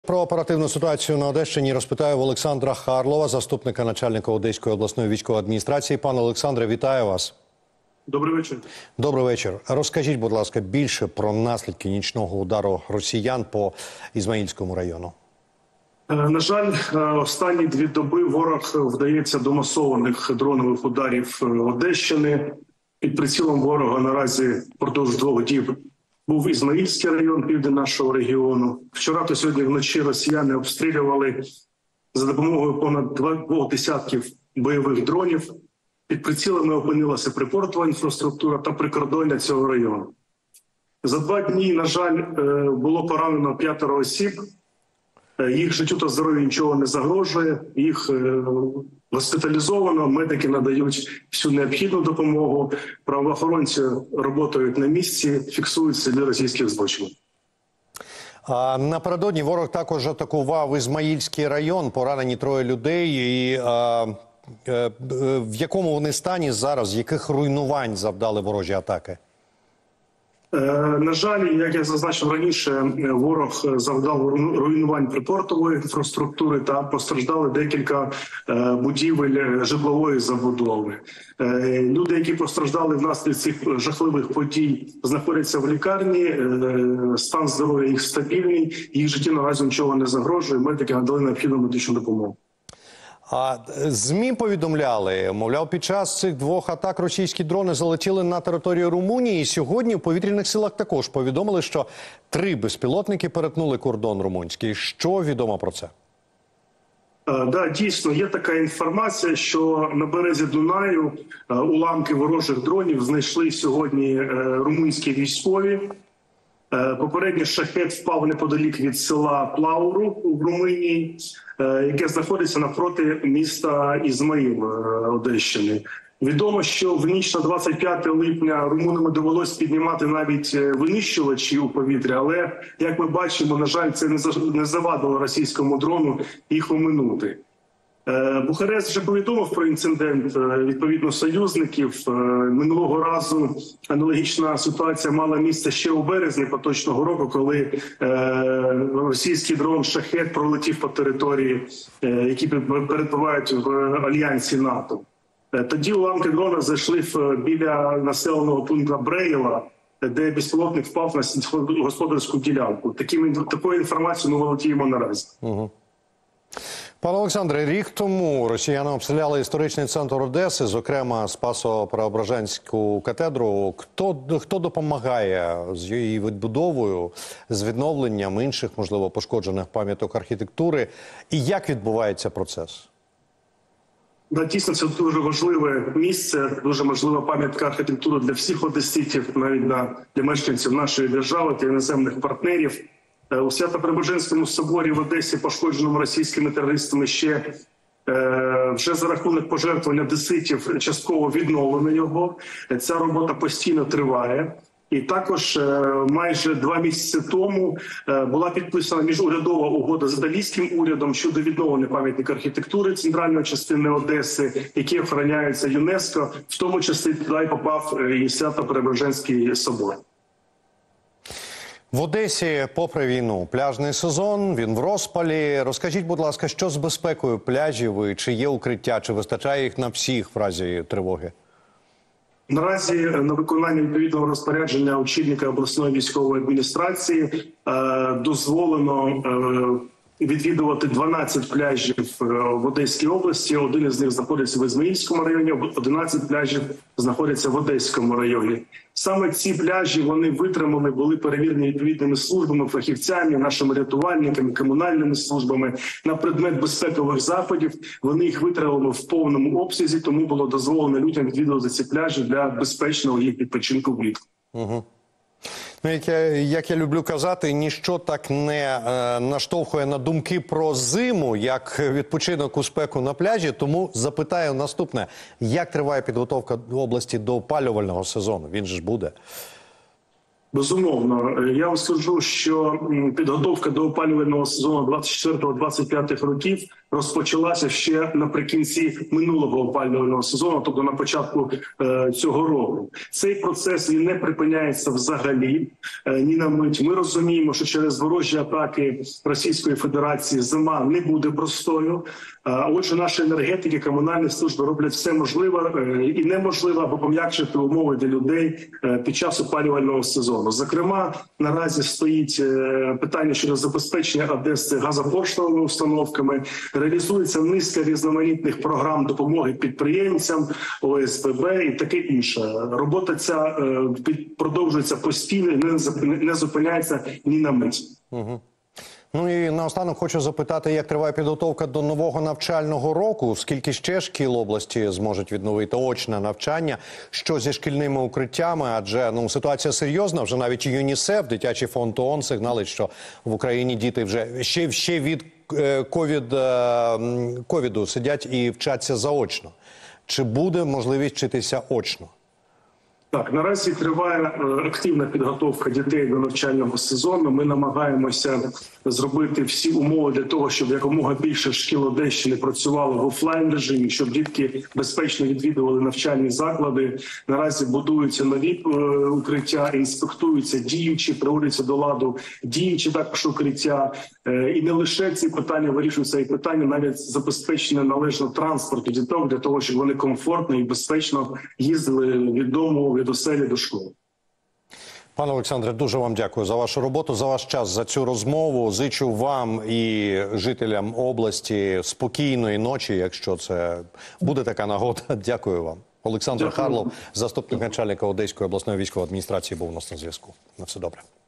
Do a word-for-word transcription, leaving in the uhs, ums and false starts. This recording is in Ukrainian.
Про оперативну ситуацію на Одещині розпитаю в Олександра Харлова, заступника начальника Одеської обласної військової адміністрації. Пане Олександре, вітаю вас. Добрий вечір. Добрий вечір. Розкажіть, будь ласка, більше про наслідки нічного удару росіян по Ізмаїльському району. На жаль, останні дві доби ворог вдається до масованих дронових ударів Одещини. Під прицілом ворога наразі впродовж двох діб був Ізмаїльський район, південь нашого регіону. Вчора та сьогодні вночі росіяни обстрілювали за допомогою понад двох десятків бойових дронів. Під прицілами опинилася припортова інфраструктура та прикордоння цього району. За два дні, на жаль, було поранено п'ятеро осіб. Їх життю та здоров'ю нічого не загрожує, їх госпіталізовано, медики надають всю необхідну допомогу, правоохоронці працюють на місці, фіксують сліди російських злочинів. А напередодні ворог також атакував Ізмаїльський район, поранені троє людей. І, а, а, в якому вони стані зараз, яких руйнувань завдали ворожі атаки? На жаль, як я зазначив раніше, ворог завдав руйнувань припортової інфраструктури та постраждали декілька будівель житлової забудови. Люди, які постраждали внаслідок цих жахливих подій, знаходяться в лікарні, стан здоров'я їх стабільний, їх житті наразі нічого не загрожує, медики надали необхідну медичну допомогу. А ЗМІ повідомляли, мовляв, під час цих двох атак російські дрони залетіли на територію Румунії. І сьогодні в повітряних силах також повідомили, що три безпілотники перетнули кордон румунський. Що відомо про це? Так, да, дійсно, є така інформація, що на березі Дунаю уламки ворожих дронів знайшли сьогодні румунські військові. Попередньо шахет впав неподалік від села Плауру в Румунії, яке знаходиться навпроти міста Ізмаїл Одещини. Відомо, що в ніч на двадцять п'яте липня румунам довелось піднімати навіть винищувачі у повітря, але, як ми бачимо, на жаль, це не завадило російському дрону їх оминути. Бухарест вже повідомив про інцидент, відповідно, союзників. Минулого разу аналогічна ситуація мала місце ще у березні поточного року, коли російський дрон «Шахет» пролетів по території, які перебувають в альянсі НАТО. Тоді уламки дрона зайшли біля населеного пункту Брейла, де безпілотник впав на сільськогосподарську ділянку. Такою інформацією ми володіємо наразі. Угу. Пане Олександре, рік тому росіяни обстріляли історичний центр Одеси, зокрема Спасо-Преображенську катедру. Хто, хто допомагає з її відбудовою, з відновленням інших, можливо, пошкоджених пам'яток архітектури? І як відбувається процес? Да, дійсно, це дуже важливе місце, дуже важлива пам'ятка архітектури для всіх одеситів, навіть для мешканців нашої держави та іноземних партнерів. У Свято-Преображенському соборі в Одесі, пошкодженому російськими терористами, ще е, вже за рахунок пожертвувань одеситів частково відновлено його. Ця робота постійно триває. І також е, майже два місяці тому е, була підписана міжурядова угода з італійським урядом щодо відновлення пам'ятника архітектури центральної частини Одеси, які охороняються ЮНЕСКО, в тому числі туди попав і Свято-Преображенський собор. В Одесі, попри війну, пляжний сезон, він в розпалі. Розкажіть, будь ласка, що з безпекою пляжів і чи є укриття, чи вистачає їх на всіх в разі тривоги? Наразі на виконання відповідного розпорядження очільника обласної військової адміністрації е, дозволено е, відвідувати дванадцять пляжів в Одеській області. Один із них знаходиться в Ізмаїльському районі, одинадцять пляжів знаходяться в Одеському районі. Саме ці пляжі вони витримали, були перевірені відповідними службами, фахівцями, нашими рятувальниками, комунальними службами на предмет безпекових заходів. Вони їх витримали в повному обсязі, тому було дозволено людям відвідувати ці пляжі для безпечного їх відпочинку влітку. Угу. Ну, як я, як я люблю казати, ніщо так не е, наштовхує на думки про зиму, як відпочинок у спеку на пляжі. Тому запитаю наступне. Як триває підготовка області до опалювального сезону? Він же ж буде. Безумовно, я вам скажу, що підготовка до опалювального сезону двадцять четвертого - двадцять п'ятого років розпочалася ще наприкінці минулого опалювального сезону, тобто на початку е, цього року. Цей процес він не припиняється взагалі е, ні на мить. Ми розуміємо, що через ворожі атаки Російської Федерації зима не буде простою. А отже, наші енергетики, комунальні служби роблять все можливе е, і неможливе, аби пом'якшити умови для людей е, під час опалювального сезону. Зокрема, наразі стоїть е, питання щодо забезпечення Одеси газопоштовими установками. Реалізується низка різноманітних програм допомоги підприємцям, О С Б Б і таке інше. Робота ця е, продовжується постійно і не, не зупиняється ні на мить. Угу. Ну і наостанок хочу запитати, як триває підготовка до нового навчального року? Скільки ще шкіл області зможуть відновити очне навчання? Що зі шкільними укриттями? Адже ну ситуація серйозна. Вже навіть ЮНІСЕФ, дитячий фонд ООН сигналить, що в Україні діти вже ще, ще від ковід, ковіду сидять і вчаться заочно. Чи буде можливість вчитися очно? Так, наразі триває активна підготовка дітей до навчального сезону. Ми намагаємося зробити всі умови для того, щоб якомога більше шкіл Одещини працювали в офлайн режимі, щоб дітки безпечно відвідували навчальні заклади. Наразі будуються нові укриття, інспектуються діючі, приводяться до ладу діючі також укриття. І не лише ці питання вирішуються, і питання навіть забезпечення належного транспорту діток для того, щоб вони комфортно і безпечно їздили від дому, від оселі до школи. Пане Олександре, дуже вам дякую за вашу роботу, за ваш час, за цю розмову. Зичу вам і жителям області спокійної ночі, якщо це буде така нагода. Дякую вам. Олександр Харлов, заступник начальника Одеської обласної військової адміністрації, був у нас на зв'язку. На все добре.